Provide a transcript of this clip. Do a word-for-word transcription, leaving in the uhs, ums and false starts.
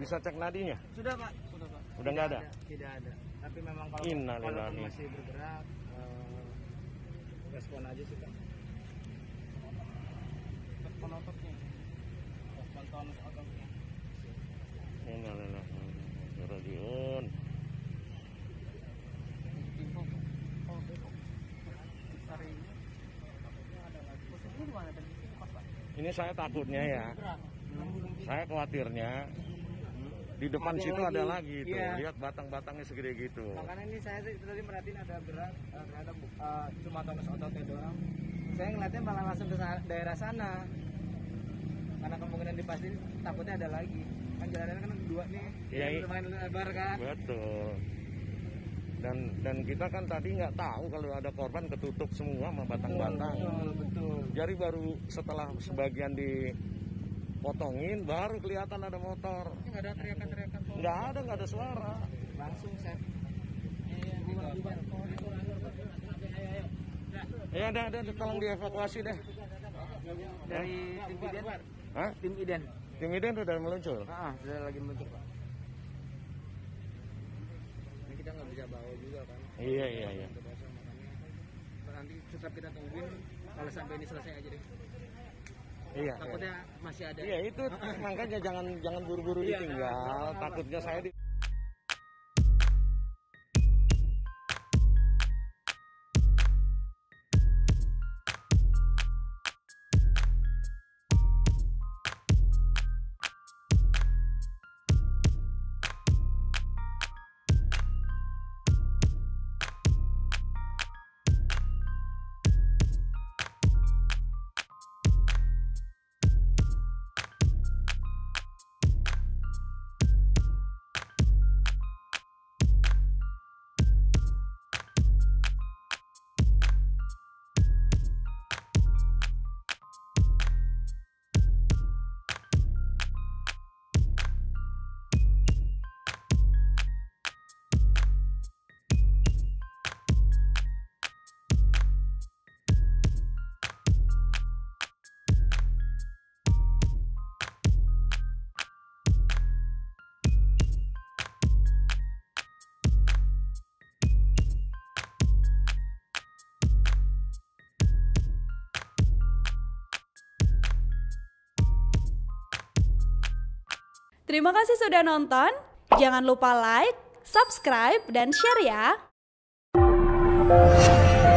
Bisa cek nadinya? Sudah Pak, sudah Pak. Udah nggak ada? ada? Tidak ada. Tapi memang kalau, kalau masih bergerak, uh, respon aja sih Pak. Respon ototnya. Respon tonus ototnya. Ini adalah radiun. Ini saya takutnya ya. Saya khawatirnya di depan ada situ lagi. Ada lagi tuh, iya. Lihat batang-batangnya segede gitu. Makanya ini saya tadi merhatiin ada gerak, uh, ternyata uh, cuma tonus ototnya doang. Saya ngeliatnya malah langsung ke daerah sana. Karena kemungkinan dipasti takutnya ada lagi. Kan jalannya kan dua nih, ya, lumayan lebar kan. Betul. Dan dan kita kan tadi nggak tahu kalau ada korban ketutup semua sama batang-batang. Betul, betul. Jadi baru setelah sebagian di potongin baru kelihatan ada motor. Nggak ada teriakan-teriakan. Nggak ada, nggak ada suara. Langsung saya. Ya ada, ada, tolong dievakuasi deh. Dari tim Iden. Hah? Tim Iden. Tim Iden sudah meluncur. Ah, sudah lagi meluncur Pak. Ini kita nggak bisa bawa juga kan. Iya iya iya. Nanti tetap kita tungguin kalau sampai ini selesai aja deh. Iya. Takutnya iya. Masih ada. Iya itu makanya jangan jangan buru-buru iya, ditinggal. Nah, takutnya saya di Terima kasih sudah nonton. Jangan lupa like, subscribe, dan share ya.